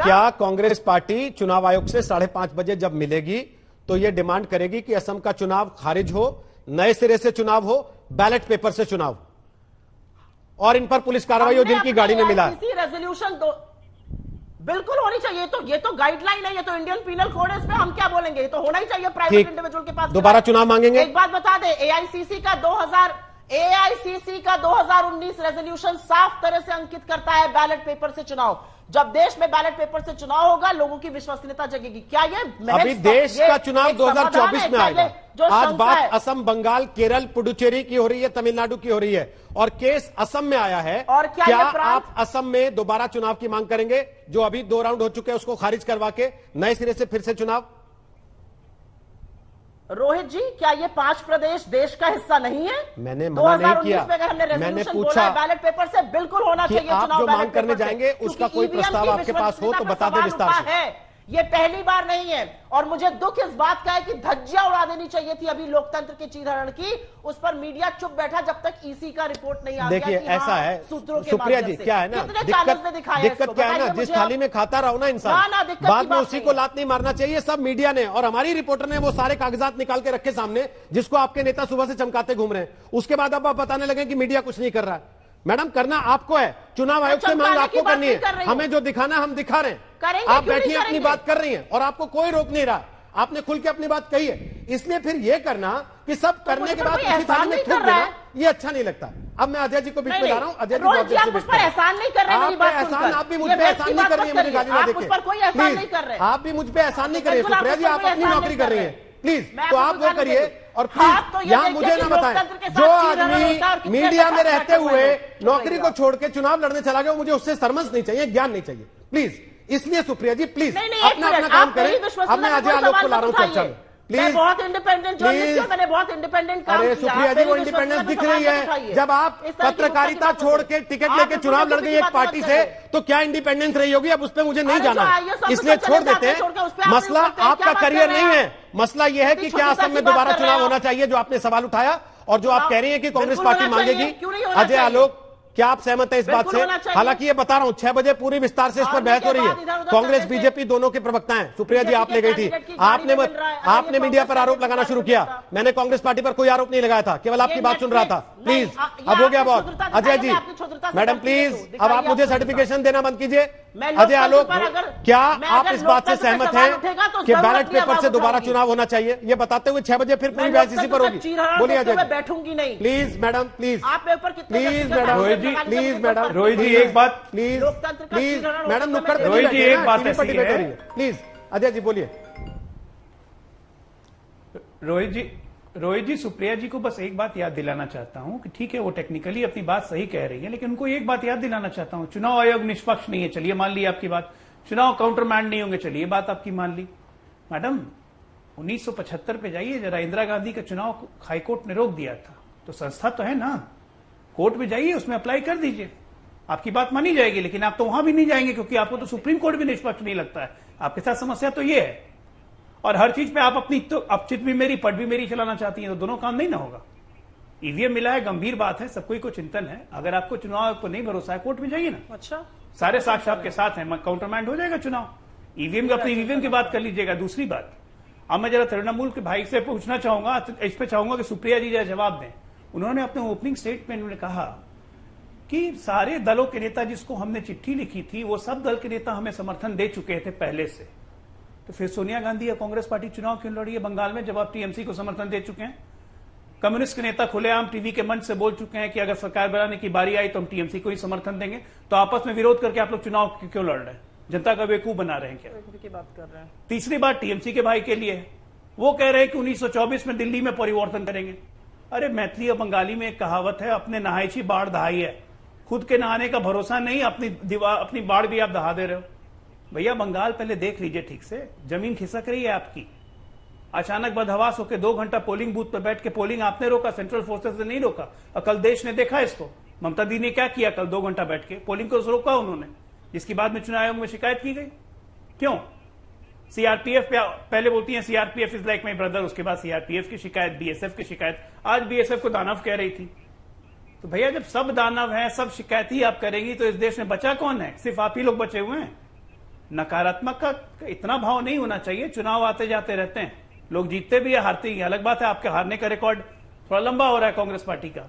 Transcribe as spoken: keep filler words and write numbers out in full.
क्या कांग्रेस पार्टी चुनाव आयोग से साढ़े पांच बजे जब मिलेगी तो यह डिमांड करेगी कि असम का चुनाव खारिज हो, नए सिरे से चुनाव हो, बैलेट पेपर से चुनाव, और इन पर पुलिस कार्रवाई हो जिनकी गाड़ी में मिला है? रेजोल्यूशन दो बिल्कुल होनी चाहिए। तो ये तो गाइडलाइन है, ये तो इंडियन पीनल कोड है, इस पे हम क्या बोलेंगे? ये तो होना ही चाहिए प्राइवेट इंडिविजुअल के पास। दोबारा चुनाव मांगेंगे? एक बात बता दे, एआईसीसी का दो हज़ार एआईसीसी का दो हज़ार उन्नीस रेजोल्यूशन साफ तरह से अंकित करता है बैलेट पेपर से चुनाव। जब देश में बैलेट पेपर से चुनाव होगा, लोगों की विश्वसनीयता जगेगी। क्या ये अभी देश का चुनाव दो हज़ार चौबीस में आएगा? आज बात असम, बंगाल, केरल, पुडुचेरी की हो रही है, तमिलनाडु की हो रही है, और केस असम में आया है। और क्या, क्या आप असम में दोबारा चुनाव की मांग करेंगे? जो अभी दो राउंड हो चुके हैं उसको खारिज करवा के नए सिरे से फिर से चुनाव? रोहित जी, क्या ये पांच प्रदेश देश का हिस्सा नहीं है? मैंने मना नहीं किया, में हमने मैंने पूछा बैलेट पेपर से बिल्कुल होना चाहिए आप चुनाव। जो मांग करने जाएंगे उसका कोई प्रस्ताव आपके पास हो तो बता दें विस्तार से। है ये पहली बार नहीं है, और मुझे दुख इस बात का है कि धज्जियां उड़ा देनी चाहिए थी अभी लोकतंत्र के चीरहरण की। उस पर मीडिया चुप बैठा जब तक ईसी का रिपोर्ट नहीं आ गया। देखिए ऐसा है सुप्रिया जी, क्या है ना दिक्कत, दिक्कत क्या है ना, जिस थाली में खाता रहो ना इंसान, बाद में उसी को लात नहीं मारना चाहिए। सब मीडिया ने और हमारी रिपोर्टर ने वो सारे कागजात निकाल के रखे सामने, जिसको आपके नेता सुबह से चमकाते घूम रहे हैं। उसके बाद अब आप बताने लगे कि मीडिया कुछ नहीं कर रहा है। मैडम, करना आपको है, चुनाव आयोग से मांग आपको करनी है। हमें जो दिखाना हम दिखा रहे हैं, आप बैठिए अपनी बात कर रही हैं और आपको कोई रोक नहीं रहा। आपने खुल के अपनी बात कही है, इसलिए फिर ये करना कि सब करने के बाद उसी थाली में थूक देना, ये अच्छा नहीं लगता। अब मैं अजय जी को बीच में ला रहा हूँ। अजय जी बहुत देर से एहसान नहीं कर रहे हैं, मेरी बात सुनकर। एहसान आप भी मुझ पे एहसान नहीं कर रही है, मुझे गाली ना देके। प्लीज, आप भी मुझ पे एहसान नहीं कर रही है सुप्रिया जी, आप अपनी नौकरी कर रही है, प्लीज। तो आप वो करिए, और प्लीज यहाँ मुझे ना बताएं, जो आदमी मीडिया में रहते हुए नौकरी को छोड़ के चुनाव लड़ने चला गया, मुझे उससे सरमस नहीं चाहिए, ज्ञान नहीं चाहिए, प्लीज। इसलिए सुप्रिया जी प्लीज अपना अपना काम करें। अब मैं अजय आलोक को ला रहा हूँ चर्चा में, प्लीज। बहुत इंडिपेंडेंट जर्नलिस्ट हूं, मैंने बहुत इंडिपेंडेंट काम किया। अरे सुप्रिया जी, वो इंडिपेंडेंस दिख रही है जब आप पत्रकारिता छोड़ के टिकट लेके चुनाव लड़ गई एक पार्टी से, तो क्या इंडिपेंडेंस रही होगी? अब उस पर मुझे नहीं जाना, इसलिए छोड़ देते हैं। मसला आपका करियर नहीं है, मसला यह है कि क्या असम में दोबारा चुनाव होना चाहिए, जो आपने सवाल उठाया, और जो आप कह रही है कि कांग्रेस पार्टी मांगेगी। अजय आलोक, क्या आप सहमत हैं इस बात से? हालांकि ये बता रहा हूं, छह बजे पूरी विस्तार से इस पर बहस हो रही है। कांग्रेस बीजेपी दोनों के प्रवक्ता हैं। सुप्रिया जी, आप ले गई थी, आपने आपने मीडिया पर आरोप लगाना शुरू किया। मैंने कांग्रेस पार्टी पर कोई आरोप नहीं लगाया था, केवल आपकी बात सुन रहा था। प्लीज, अब हो गया बहुत। अजय जी, मैडम प्लीज, अब आप मुझे सर्टिफिकेशन देना बंद कीजिए। अजय आलोक, क्या आप इस बात से सहमत हैं कि बैलेट पेपर से दोबारा चुनाव होना चाहिए? ये बताते हुए छह बजे फिर पूरी बहस इसी पर होगी। बोलिए अजय जी। बैठूंगी नहीं, please madam, please please madam, Rohit ji, please madam, Rohit ji एक बात प्लीज प्लीज मैडम, नुक्कड़ पे रोहित जी एक बात ऐसी है, प्लीज अजय जी बोलिए। रोहित जी रोहित जी सुप्रिया जी को बस एक बात याद दिलाना चाहता हूं कि ठीक है, वो टेक्निकली अपनी बात सही कह रही है, लेकिन उनको एक बात याद दिलाना चाहता हूं, चुनाव आयोग निष्पक्ष नहीं है, चलिए मान ली आपकी बात। चुनाव काउंटरमैंड नहीं होंगे, चलिए बात आपकी मान ली। मैडम, उन्नीस सौ पचहत्तर पे जाइए जरा, इंदिरा गांधी का चुनाव हाईकोर्ट ने रोक दिया था, तो संस्था तो है ना, कोर्ट में जाइए, उसमें अप्लाई कर दीजिए, आपकी बात मानी जाएगी। लेकिन आप तो वहां भी नहीं जाएंगे, क्योंकि आपको तो सुप्रीम कोर्ट भी निष्पक्ष नहीं लगता है। आपके साथ समस्या तो ये है, और हर चीज पे आप अपनी तो अपचित भी मेरी पट भी मेरी चलाना चाहती हैं, तो दोनों काम नहीं ना होगा। ईवीएम मिला है, गंभीर बात है, सबको को चिंतन है। अगर आपको चुनाव को नहीं भरोसा है, कोर्ट में जाइए ना। अच्छा, सारे साक्ष्य आपके साथ हैं, काउंटरमैंड हो जाएगा चुनाव। ईवीएम का अपनी ईवीएम की बात कर लीजिएगा। दूसरी बात, अब मैं जरा तृणमूल के भाई से पूछना चाहूंगा, इस पे चाहूंगा कि सुप्रिया जी जरा जवाब दें। उन्होंने अपने ओपनिंग स्टेटमेंट में कहा कि सारे दलों के नेता जिसको हमने चिट्ठी लिखी थी, वो सब दल के नेता हमें समर्थन दे चुके थे पहले से। तो फिर सोनिया गांधी या कांग्रेस पार्टी चुनाव क्यों लड़ी है बंगाल में, जब आप टीएमसी को समर्थन दे चुके हैं? कम्युनिस्ट के नेता खुलेआम टीवी के मंच से बोल चुके हैं कि अगर सरकार बनाने की बारी आई तो हम टीएमसी को ही समर्थन देंगे। तो आपस में विरोध करके आप लोग चुनाव क्यों लड़ रहे हैं? जनता का बेवकूफ बना रहे हैं क्या? की बात कर रहे हैं। तीसरी बात टीएमसी के भाई के लिए, वो कह रहे हैं कि उन्नीस सौ चौबीस में दिल्ली में परिवर्तन करेंगे। अरे मैथिली और बंगाली में एक कहावत है, अपने नहायची बाढ़ दहाई है। खुद के नहाने का भरोसा नहीं, अपनी दीवार अपनी बाढ़ भी आप दहा दे रहे हो। भैया बंगाल पहले देख लीजिए ठीक से, जमीन खिसक रही है आपकी। अचानक बदहवास होकर दो घंटा पोलिंग बूथ पर बैठ के पोलिंग आपने रोका, सेंट्रल फोर्सेस ने नहीं रोका। और कल देश ने देखा इसको, ममता दी ने क्या किया कल दो घंटा बैठ के पोलिंग को रोका उन्होंने, जिसकी बाद में चुनाव आयोग में शिकायत की गई। क्यों? सीआरपीएफ पहले बोलती है CRPF is like my brother, उसके बाद सीआरपीएफ की शिकायत, बीएसएफ की शिकायत, आज बीएसएफ को दानव कह रही थी। तो भैया जब सब दानव हैं, सब शिकायत ही आप करेंगी, तो इस देश में बचा कौन है? सिर्फ आप ही लोग बचे हुए हैं। नकारात्मक का इतना भाव नहीं होना चाहिए। चुनाव आते जाते रहते हैं, लोग जीतते भी है, हारते ही। अलग बात है आपके हारने का रिकॉर्ड थोड़ा लंबा हो रहा है कांग्रेस पार्टी का,